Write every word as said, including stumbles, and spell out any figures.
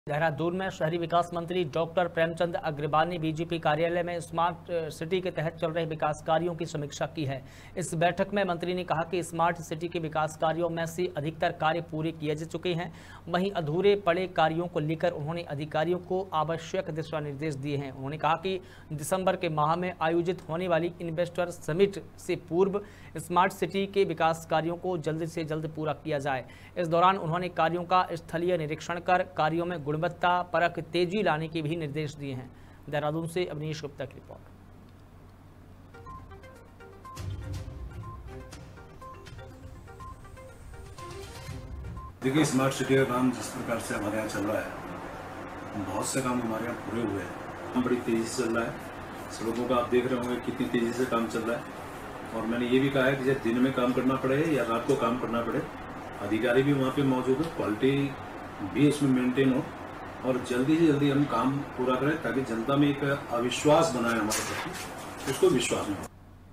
देहरादून में शहरी विकास मंत्री डॉक्टर प्रेमचंद अग्रवाल ने बीजेपी कार्यालय में स्मार्ट सिटी के तहत चल रहे विकास कार्यों की समीक्षा की है। इस बैठक में मंत्री ने कहा कि स्मार्ट सिटी के विकास कार्यों में से अधिकतर कार्य पूरे किए जा चुके हैं। वहीं अधूरे पड़े कार्यों को लेकर उन्होंने अधिकारियों को आवश्यक दिशा निर्देश दिए हैं। उन्होंने कहा कि दिसंबर के माह में आयोजित होने वाली इन्वेस्टर समिट से पूर्व स्मार्ट सिटी के विकास कार्यों को जल्द से जल्द पूरा किया जाए। इस दौरान उन्होंने कार्यों का स्थलीय निरीक्षण कर कार्यों में गुणवत्ता परक तेजी लाने के भी निर्देश दिए हैं। देहरादून से अवनीश गुप्ता की रिपोर्ट। देखिए, स्मार्ट सिटी का काम जिस प्रकार से हमारे यहाँ चल रहा है, बहुत से काम हमारे यहाँ पूरे हुए हैं। हम बड़ी तेजी से चल रहा है। सड़कों का आप देख रहे होंगे कितनी तेजी से काम चल रहा है। और मैंने ये भी कहा है कि जब दिन में काम करना पड़े या रात को काम करना पड़े, अधिकारी भी वहाँ पे मौजूद हो, क्वालिटी भी उसमें मेंटेन हो और जल्दी से जल्दी हम काम पूरा करें ताकि जनता में एक अविश्वास बनाए हमारे प्रति, उसको विश्वास में हो।